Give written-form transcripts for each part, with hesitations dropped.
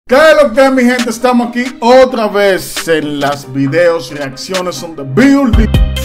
¿Qué es lo que, mi gente? Estamos aquí otra vez en las videos reacciones on the building.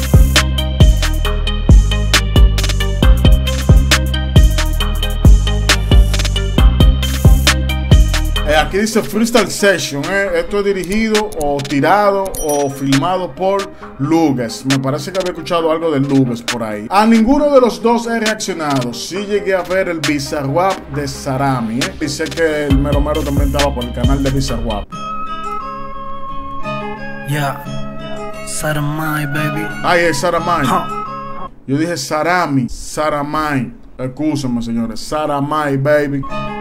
Aquí dice Freestyle Session, Esto es dirigido o tirado o filmado por Lugues. Me parece que había escuchado algo de Lugues por ahí. A ninguno de los dos he reaccionado. Sí llegué a ver el Bizarrap de Sarami, Y sé que el Mero Mero también estaba por el canal de Bizarrap. Saramai, baby. Ay, es Saramai. Yo dije Sarami, Saramai. Excúsenme, señores. Saramai, baby.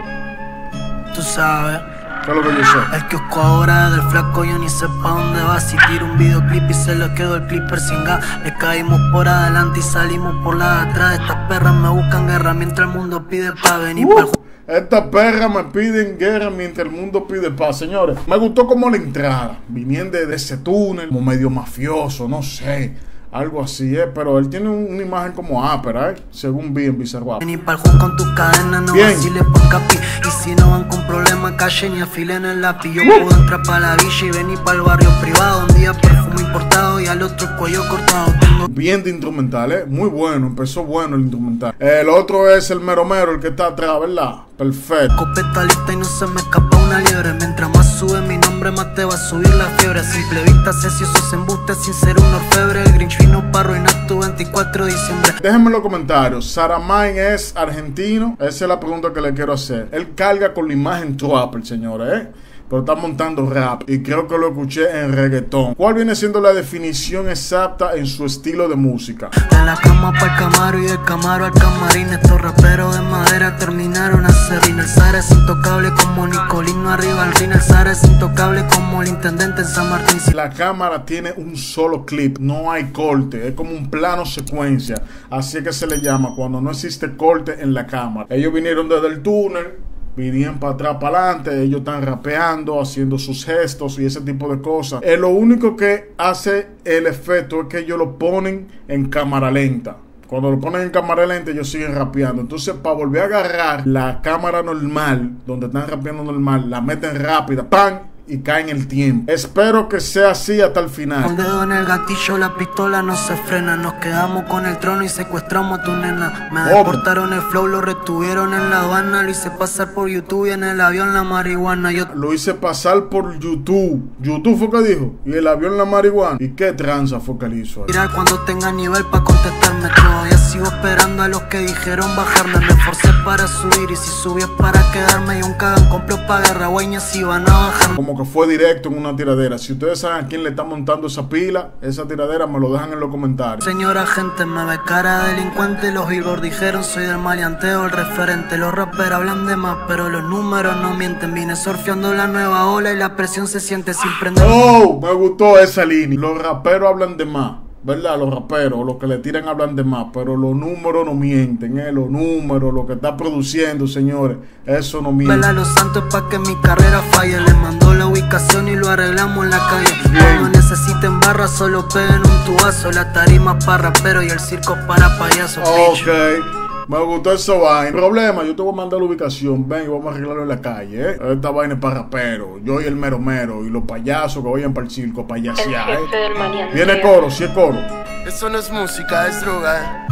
Tú sabes. ¿Qué es lo que yo sé? El kiosco ahora del flaco, yo ni sé pa' dónde va. Si tiro un videoclip y se lo quedó el clipper sin gas. Le caímos por adelante y salimos por la de atrás. Estas perras me buscan guerra mientras el mundo pide pa' venir pa'l Estas perras me piden guerra mientras el mundo pide paz. Señores, me gustó como la entrada. Viniendo de ese túnel, como medio mafioso, no sé. Algo así, pero él tiene una imagen como ápera, según vi en Bizarrap. Vení pa'l juego con tus cadenas, no vaciles por capi. Y si no van con problemas, calle ni afilen el lápiz. Yo puedo entrar pa' la villa y venir pa'l barrio privado. Un día perfume importado y al otro el cuello cortado. Bien de instrumental, muy bueno, empezó bueno el instrumental. El otro es el Mero Mero, el que está atrás, ¿verdad? Perfecto. Copeta lista y no se me escapa una liebre. Mientras más sube mi nombre, más te va a subir la fiebre. A simple vista sé si esos embustes sin ser un orfebre. El Grinch vino para arruinar tu 24 de diciembre. Déjenme en los comentarios. Saramai es argentino. Esa es la pregunta que le quiero hacer. Él carga con la imagen trapper, señores, pero está montando rap y creo que lo escuché en reggaetón. ¿Cuál viene siendo la definición exacta en su estilo de música? De la cama pa'l Camaro y del Camaro al camarín. Estos raperos de madera terminaron a serrín. El Zara es intocable como Nicolino arriba al ring. El Zara es intocable como el intendente en San Martín. La cámara tiene un solo clip, no hay corte, es como un plano secuencia. Así es que se le llama cuando no existe corte en la cámara. Ellos vinieron desde el túnel, vinieron para atrás, para adelante. Ellos están rapeando, haciendo sus gestos y ese tipo de cosas. Lo único que hace el efecto es que ellos lo ponen en cámara lenta. Cuando lo ponen en cámara lenta, ellos siguen rapeando. Entonces, para volver a agarrar la cámara normal, donde están rapeando normal, la meten rápida, ¡pam! Y cae en el tiempo. Espero que sea así hasta el final. Con dedo en el gatillo, la pistola no se frena. Nos quedamos con el trono y secuestramos a tu nena. Me deportaron el flow, lo retuvieron en la aduana. Lo hice pasar por YouTube y en el avión la marihuana. Lo hice pasar por YouTube. YouTube fue que dijo. Y el avión la marihuana. ¿Y qué tranza fue que le hizo ahí? Mirar cuando tenga nivel para contestarme. Todavía sigo esperando a los que dijeron bajarme. Me esforcé para subir y si subí es para quedarme. Y un cagán compró pa' guerra, güeyes si van a bajar. Como que fue directo en una tiradera. Si ustedes saben a quién le está montando esa pila, esa tiradera, me lo dejan en los comentarios. Señora gente, me ve cara delincuente. Los billboards dijeron soy del maleanteo, el referente. Los rappers hablan de más, pero los números no mienten. Vine surfeando la nueva ola y la presión se siente sin prender. Oh, me gustó esa línea. Los raperos hablan de más, ¿verdad? Los raperos, los que le tiran hablan de más, pero los números no mienten, Los números, lo que está produciendo, señores, eso no miente. Vela a los santos pa' que mi carrera falle. Le mandó la ubicación y lo arreglamos en la calle. No necesiten barras, solo peguen un tubazo. La tarima para rapero y el circo para payaso. Ok, me gustó eso vaina. Problema, yo te voy a mandar la ubicación. Ven y vamos a arreglarlo en la calle, Esta vaina es para rapero. Yo y el Mero Mero y los payasos que vayan para el circo a payasear, Viene coro, si es coro. Eso no es música, es droga.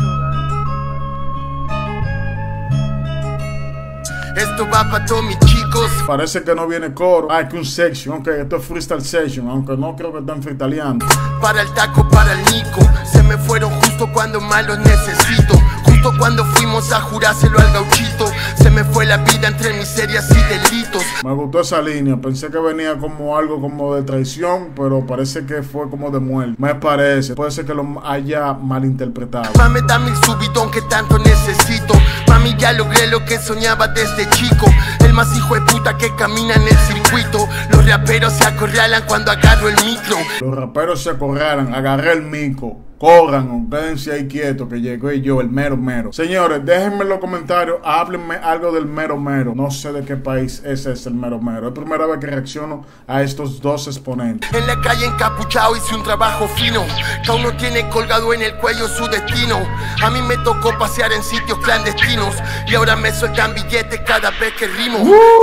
Esto va para todos mis chicos. Parece que no viene coro. Ah, es que un section. Ok, esto es freestyle session. Aunque no creo que estén freestyleando. Para el taco, para el Nico. Se me fueron justo cuando más los necesito. Justo cuando fuimos a jurárselo al gauchito. Se me fue la vida entre miserias y delitos. Me gustó esa línea. Pensé que venía como algo como de traición, pero parece que fue como de muerte. Me parece. Puede ser que lo haya malinterpretado. Mami, dame el subidón que tanto necesito. Mami, ya logré lo que soñaba desde chico. El más hijo de puta que camina en el circuito. Los raperos se acorralan cuando agarro el micro. Los raperos se acorralan. Agarré el mico. corran o quédense ahí quietos que llegó yo, el mero mero. Señores, déjenme en los comentarios, háblenme algo del mero mero. No sé de qué país ese es el mero mero. Es la primera vez que reacciono a estos dos exponentes. En la calle encapuchado hice un trabajo fino. Cada uno tiene colgado en el cuello su destino. A mí me tocó pasear en sitios clandestinos y ahora me sueltan billetes cada vez que rimo.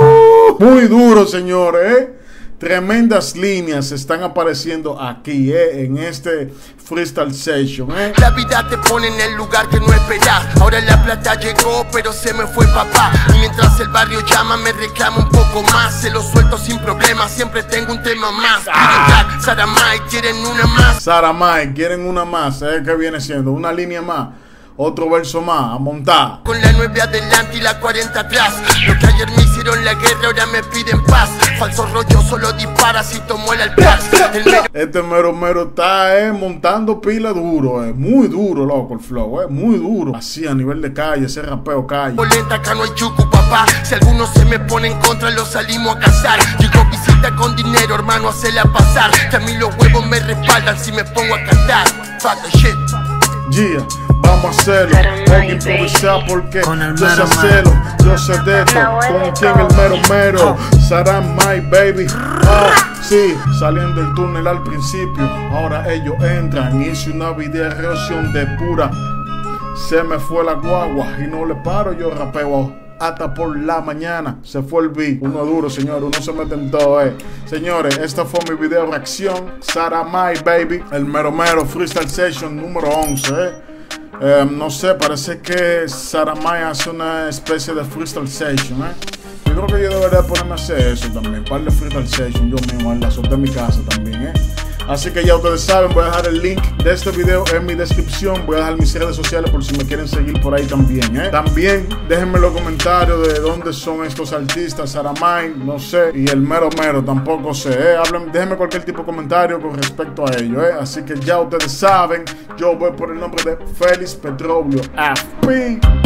Muy duro, señores, Tremendas líneas están apareciendo aquí, en este freestyle session, La vida te pone en el lugar que no esperás. Ahora la plata llegó, pero se me fue papá. Y mientras el barrio llama, me reclama un poco más. Se lo suelto sin problema, siempre tengo un tema más. Saramay, quieren una más. Saramay, quieren una más. ¿Qué viene siendo? Una línea más. Otro verso más, a montar. Con la 9 adelante y la 40 atrás. Los que ayer me hicieron la guerra ahora me piden paz. Falso rollo solo dispara si tomo el alplax. Este mero mero está montando pila duro, muy duro, loco, el flow, muy duro. Así a nivel de calle, ese rapeo calle. Polenta, acá no hay chucu, papá. Si alguno se me pone en contra, lo salimos a cazar. Llego visita con dinero, hermano, hacela pasar. Que a mí los huevos me respaldan si me pongo a cantar. Fuck the shit. Yeah. Vamos a hacerlo, hay que improvisar porque yo sé hacerlo, yo sé de esto, con quien el mero mero, Saramay baby, sí, saliendo del túnel al principio, ahora ellos entran, hice una video reacción de pura, se me fue la guagua y no le paro, yo rapeo hasta por la mañana, se fue el beat, uno duro señores, uno se mete en todo, Señores, esta fue mi video reacción, Saramay baby, el mero mero freestyle session número 11, no sé, parece que Saramay hace una especie de freestyle session, Yo creo que yo debería ponerme a hacer eso también, un par de freestyle session yo mismo en la suerte de mi casa también, Así que ya ustedes saben, voy a dejar el link de este video en mi descripción. Voy a dejar mis redes sociales por si me quieren seguir por ahí también, También déjenme en los comentarios de dónde son estos artistas, Saramay, no sé, y el mero mero tampoco sé, déjenme cualquier tipo de comentario con respecto a ello, Así que ya ustedes saben, yo voy por el nombre de Félix Petróleo FP.